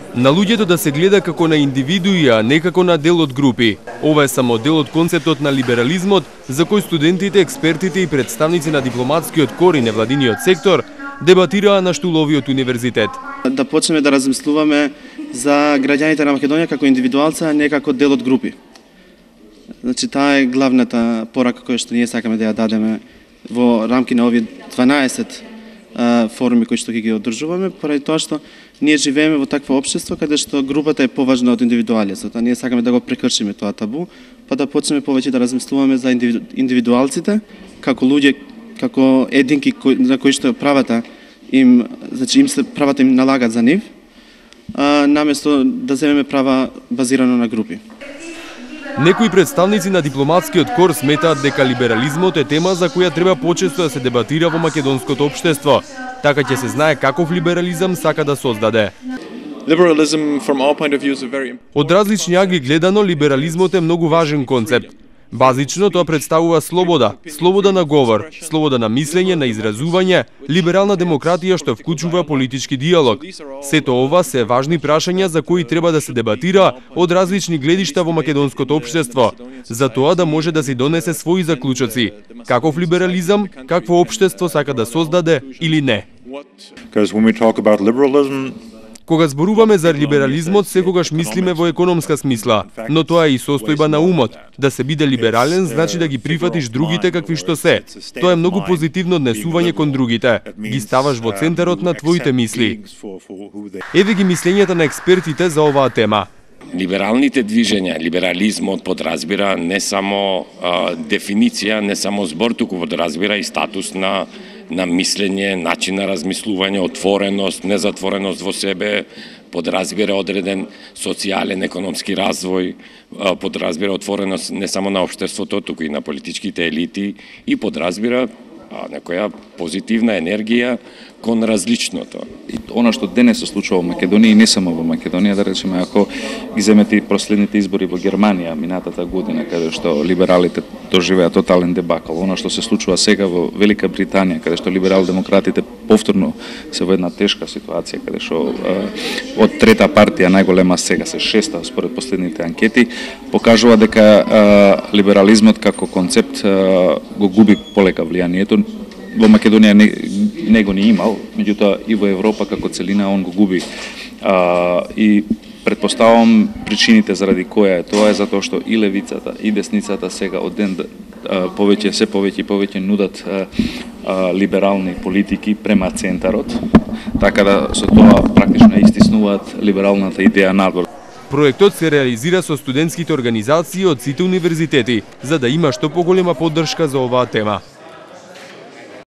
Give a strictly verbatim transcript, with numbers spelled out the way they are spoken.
На луѓето да се гледа како на индивидуи, а не како на дел од групи. Ова е само дел од концептот на либерализмот, за кој студентите, експертите и претставници на дипломатскиот кор и невладиниот сектор дебатираа на штуловиот универзитет. Да почнеме да размислуваме за граѓаните на Македонија како индивидуалци, а не како дел од групи. Значи, таа е главната порака која што ние сакаме да ја дадеме во рамки на овие дванаесет форуми кои што ги одржуваме, поради тоа што ние живееме во такво општество каде што групата е поважна од индивидуалецот, а ние сакаме да го прекршиме тоа табу, па да почнеме повеќе да размислуваме за индивидуалците како луѓе, како единки на кои што правата им, значи им се правата им налагат за нив, а, наместо да земеме права базирано на групи. Некои представници на дипломатскиот кор сметаат дека либерализмот е тема за која треба почесто да се дебатира во македонското општество. Така ќе се знае каков либерализам сака да создаде. Од различни англи гледано, либерализмот е многу важен концепт. Базично тоа представува слобода, слобода на говор, слобода на мислење, на изразување, либерална демократија што вклучува политички диалог. Сето ова се важни прашања за кои треба да се дебатира од различни гледишта во македонското општество, за тоа да може да се донесе своји заклучоци. Каков либерализам, какво општество сака да создаде или не. Кога зборуваме за либерализмот, секогаш мислиме во економска смисла, но тоа е и состојба на умот. Да се биде либерален значи да ги прифатиш другите какви што се. Тоа е многу позитивно однесување кон другите. Ги ставаш во центарот на твоите мисли. Еве ги мислењата на експертите за оваа тема. Либералните движења, либерализмот подразбира не само а, дефиниција, не само збор, туку подразбира и статус на на мислење, начин на размислување, отвореност, незатвореност во себе, подразбира одреден социјален, економски развој, подразбира отвореност не само на општеството, туку и на политичките елити и подразбира некоја позитивна енергија кон различното. Она што денес се случува во Македонија и не само во Македонија, да речеме, ако ги земете последните избори во Германија минатата година, каде што либералите доживеа тотален дебакл, она што се случува сега во Велика Британија, каде што либерал-демократите повторно се во една тешка ситуација, каде што од трета партија најголема сега се шеста според последните анкети, покажува дека либерализмот како концепт го губи полека влијанието. Во Македонија не, не го не имал, меѓутоа и во Европа како целина он го губи. А, и предпоставам причините заради која е тоа е затоа што и левицата и десницата сега од ден а, повеќе се повеќе и повеќе нудат а, а, либерални политики према центарот, така да со тоа практично истиснуваат либералната идеја надвор. Проектот се реализира со студентските организации од сите универзитети, за да има што поголема поддршка за оваа тема.